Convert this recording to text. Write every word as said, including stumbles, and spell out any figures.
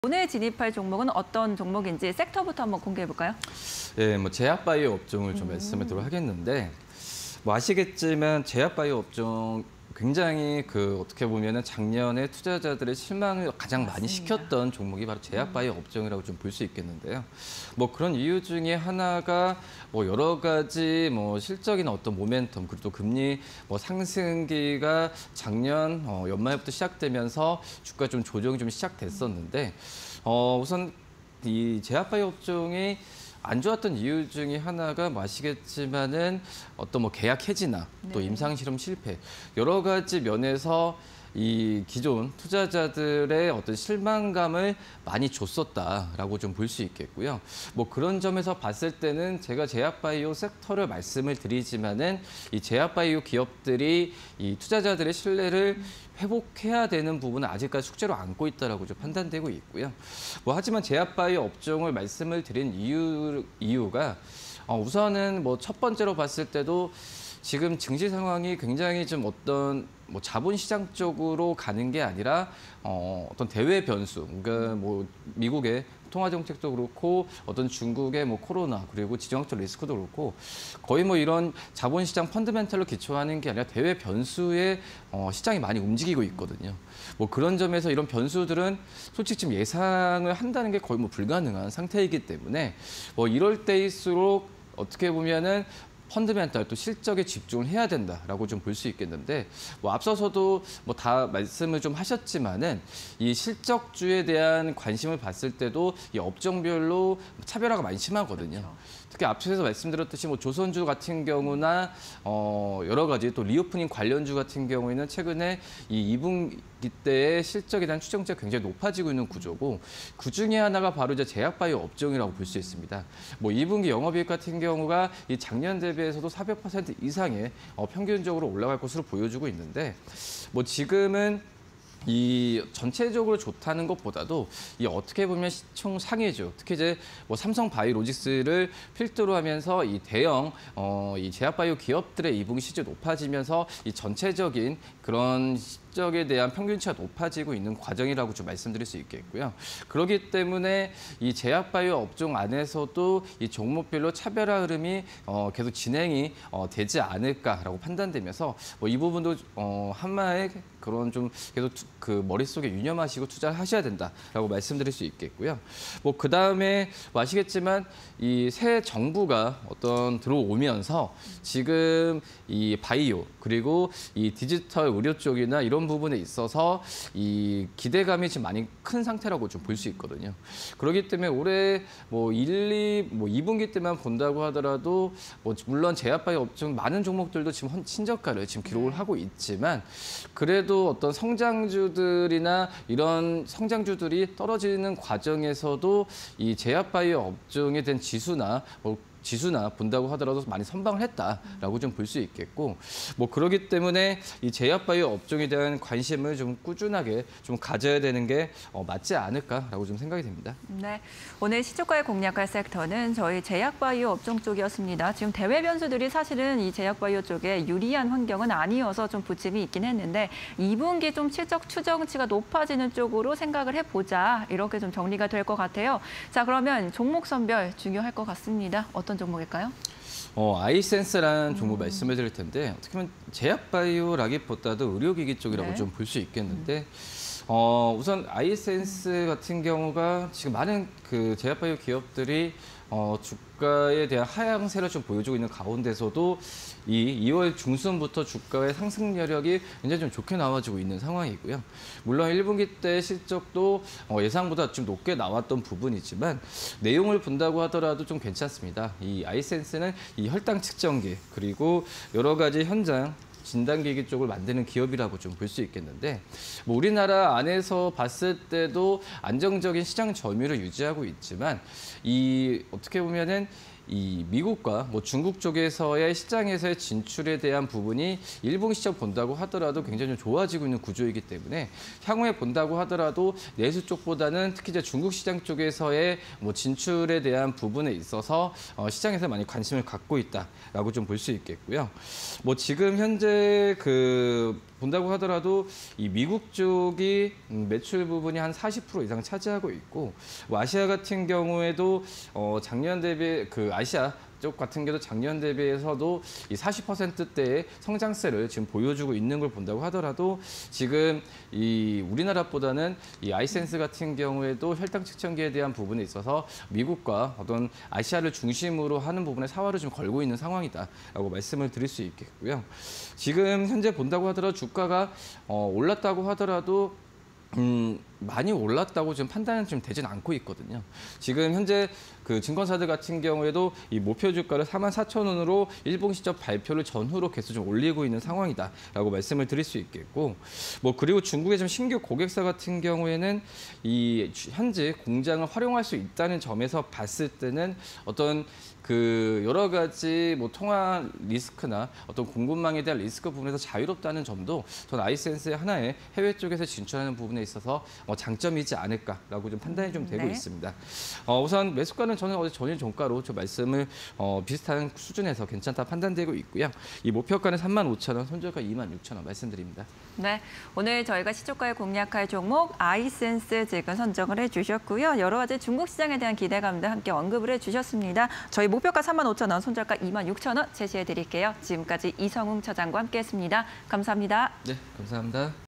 오늘 진입할 종목은 어떤 종목인지 섹터부터 한번 공개해 볼까요? 네, 뭐 제약바이오 업종을 좀 음. 말씀을 드리도록 하겠는데, 뭐 아시겠지만 제약바이오 업종 굉장히 그 어떻게 보면은 작년에 투자자들의 실망을 가장 맞습니다. 많이 시켰던 종목이 바로 제약바이오 업종이라고 좀 볼 수 있겠는데요. 뭐 그런 이유 중에 하나가 뭐 여러 가지 뭐 실적이나 어떤 모멘텀, 그리고 또 금리 뭐 상승기가 작년 어 연말부터 시작되면서 주가 좀 조정이 좀 시작됐었는데, 어 우선 이 제약바이오 업종이 안 좋았던 이유 중에 하나가 뭐 아시겠지만은 어떤 뭐 계약 해지나 또 네. 임상 실험 실패 여러 가지 면에서 이 기존 투자자들의 어떤 실망감을 많이 줬었다라고 좀 볼 수 있겠고요. 뭐 그런 점에서 봤을 때는 제가 제약바이오 섹터를 말씀을 드리지만은 이 제약바이오 기업들이 이 투자자들의 신뢰를 회복해야 되는 부분은 아직까지 숙제로 안고 있다라고 좀 판단되고 있고요. 뭐 하지만 제약바이오 업종을 말씀을 드린 이유 이유가 어, 우선은 뭐 첫 번째로 봤을 때도 지금 증시 상황이 굉장히 좀 어떤 뭐 자본시장 쪽으로 가는 게 아니라 어, 어떤 대외 변수, 그러니까 뭐 미국의 통화 정책도 그렇고 어떤 중국의 뭐 코로나 그리고 지정학적 리스크도 그렇고 거의 뭐 이런 자본시장 펀드멘탈로 기초하는 게 아니라 대외 변수에 어, 시장이 많이 움직이고 있거든요. 뭐 그런 점에서 이런 변수들은 솔직히 지금 예상을 한다는 게 거의 뭐 불가능한 상태이기 때문에 뭐 이럴 때일수록 어떻게 보면은 펀드멘탈 또 실적에 집중을 해야 된다라고 좀 볼 수 있겠는데, 뭐 앞서서도 뭐 다 말씀을 좀 하셨지만은 이 실적주에 대한 관심을 봤을 때도 이 업종별로 차별화가 많이 심하거든요. 그렇죠. 특히 앞서서 말씀드렸듯이 뭐 조선주 같은 경우나 어 여러 가지 또 리오프닝 관련주 같은 경우에는 최근에 이 이 분기 때의 실적에 대한 추정치가 굉장히 높아지고 있는 구조고, 그 중에 하나가 바로 이제 제약바이오 업종이라고 볼 수 있습니다. 뭐 이 분기 영업이익 같은 경우가 이 작년 대비해서도 사백 퍼센트 이상의 어, 평균적으로 올라갈 것으로 보여주고 있는데, 뭐 지금은 이 전체적으로 좋다는 것보다도 이 어떻게 보면 시총 상위주, 특히 이제 뭐 삼성 바이오로직스를 필두로 하면서 이 대형 어, 이 제약바이오 기업들의 이 분기 실적이 높아지면서 이 전체적인 그런 실적에 대한 평균치가 높아지고 있는 과정이라고 좀 말씀드릴 수 있겠고요. 그렇기 때문에 이 제약바이오 업종 안에서도 이 종목별로 차별화 흐름이 어, 계속 진행이 어, 되지 않을까라고 판단되면서 뭐 이 부분도 어, 한마의 그런 좀 계속 투, 그 머릿속에 유념하시고 투자를 하셔야 된다라고 말씀드릴 수 있겠고요. 뭐 그다음에 뭐 아시겠지만 이 새 정부가 어떤 들어오면서 지금 이 바이오 그리고 이 디지털 의료 쪽이나 이런 부분에 있어서 이 기대감이 지금 많이 큰 상태라고 좀 볼 수 있거든요. 그렇기 때문에 올해 뭐 일, 이, 뭐 이 분기 때만 본다고 하더라도 뭐 물론 제약바이오 업종 많은 종목들도 지금 신저가를 지금 기록을 하고 있지만, 그래도 어떤 성장주들이나 이런 성장주들이 떨어지는 과정에서도 이 제약바이오 업종에 대한 지수나 뭐 지수나 본다고 하더라도 많이 선방을 했다라고 좀 볼 수 있겠고, 뭐 그렇기 때문에 이 제약바이오 업종에 대한 관심을 좀 꾸준하게 좀 가져야 되는 게 어, 맞지 않을까라고 좀 생각이 됩니다. 네, 오늘 시초가에 공략할 섹터는 저희 제약바이오 업종 쪽이었습니다. 지금 대외 변수들이 사실은 이 제약바이오 쪽에 유리한 환경은 아니어서 좀 부침이 있긴 했는데 이 분기 좀 실적 추정치가 높아지는 쪽으로 생각을 해보자, 이렇게 좀 정리가 될 것 같아요. 자, 그러면 종목 선별 중요할 것 같습니다. 어떤 종목일까요? 어, 아이센스라는 종목 음. 말씀을 드릴 텐데, 어떻게 보면 제약바이오라기보다도 의료기기 쪽이라고 네. 좀 볼 수 있겠는데, 어, 우선 아이센스 같은 경우가 지금 많은 그 제약바이오 기업들이 어, 주가에 대한 하향세를 좀 보여주고 있는 가운데서도 이 이월 중순부터 주가의 상승 여력이 굉장히 좀 좋게 나와지고 있는 상황이고요. 물론 일 분기 때 실적도 어, 예상보다 좀 높게 나왔던 부분이지만 내용을 본다고 하더라도 좀 괜찮습니다. 이 아이센스는 이 혈당 측정기 그리고 여러 가지 현장 진단기기 쪽을 만드는 기업이라고 좀 볼 수 있겠는데, 뭐 우리나라 안에서 봤을 때도 안정적인 시장 점유율을 유지하고 있지만, 이 어떻게 보면은 이 미국과 뭐 중국 쪽에서의 시장에서의 진출에 대한 부분이 일 분기 시장 본다고 하더라도 굉장히 좀 좋아지고 있는 구조이기 때문에 향후에 본다고 하더라도 내수 쪽보다는 특히 이제 중국 시장 쪽에서의 뭐 진출에 대한 부분에 있어서 어 시장에서 많이 관심을 갖고 있다라고 좀 볼 수 있겠고요. 뭐 지금 현재 그 본다고 하더라도 이 미국 쪽이 매출 부분이 한 사십 퍼센트 이상 차지하고 있고, 뭐 아시아 같은 경우에도 어, 작년 대비 그 아시아 쪽 같은 경우도 작년 대비해서도 이 사십 퍼센트대의 성장세를 지금 보여주고 있는 걸 본다고 하더라도 지금 이 우리나라보다는 이 아이센스 같은 경우에도 혈당 측정기에 대한 부분에 있어서 미국과 어떤 아시아를 중심으로 하는 부분에 사활을 좀 걸고 있는 상황이다라고 말씀을 드릴 수 있겠고요. 지금 현재 본다고 하더라도 주가가 어, 올랐다고 하더라도 음, 많이 올랐다고 지금 판단은 좀 되진 않고 있거든요. 지금 현재 그 증권사들 같은 경우에도 이 목표 주가를 사만 사천 원으로 일본 시점 발표를 전후로 계속 좀 올리고 있는 상황이다라고 말씀을 드릴 수 있겠고, 뭐 그리고 중국의 좀 신규 고객사 같은 경우에는 이 현재 공장을 활용할 수 있다는 점에서 봤을 때는 어떤 그 여러 가지 뭐 통화 리스크나 어떤 공급망에 대한 리스크 부분에서 자유롭다는 점도 전 아이센스의 하나의 해외 쪽에서 진출하는 부분에 있어서 어, 장점이지 않을까라고 좀 판단이 좀 되고 네. 있습니다. 어, 우선 매수가는 저는 어제 전일 종가로 저 말씀을 어, 비슷한 수준에서 괜찮다 판단되고 있고요. 이 목표가는 삼만 오천 원, 손절가 이만 육천 원 말씀드립니다. 네, 오늘 저희가 시초가에 공략할 종목 아이센스 지금 선정을 해주셨고요. 여러 가지 중국 시장에 대한 기대감도 함께 언급을 해주셨습니다. 저희 목표가 삼만 오천 원, 손절가 이만 육천 원 제시해드릴게요. 지금까지 이성웅 처장과 함께했습니다. 감사합니다. 네, 감사합니다.